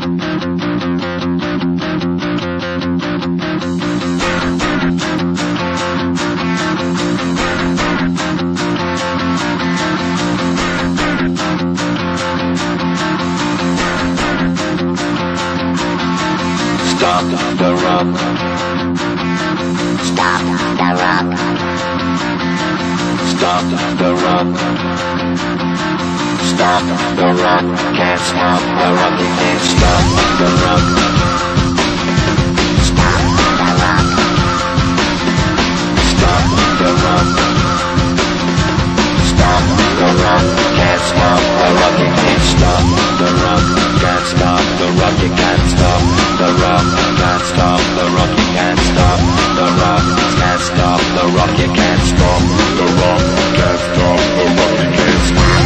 Stop the rock. Stop the rock. Stop the rock. Stop the rock. Can't stop the rock. You can't stop the rock. Stop the rock. Stop the rock. Stop the rock. Can't stop the rock. You can't stop the rock. Can't stop the rock. You can't stop the rock. Can't stop the rock. You can't stop the rock. Can't stop the rock. You can't stop the rock. Can't stop the rock. You can't stop.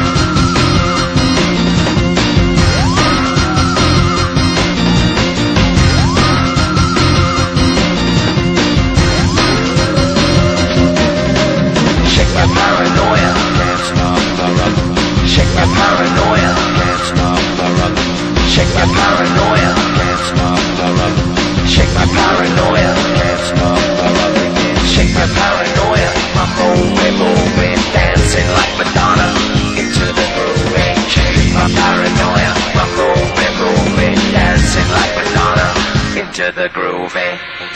Shake my paranoia. Can't stop the rock. Shake my paranoia. Can't stop the rock. Shake my paranoia. Can't stop the rock. Shake my paranoia. Can't stop the rock. Shake my paranoia. I'm moving, dancing like Madonna into the groove. Shake my paranoia. I'm moving, dancing like Madonna into the groove.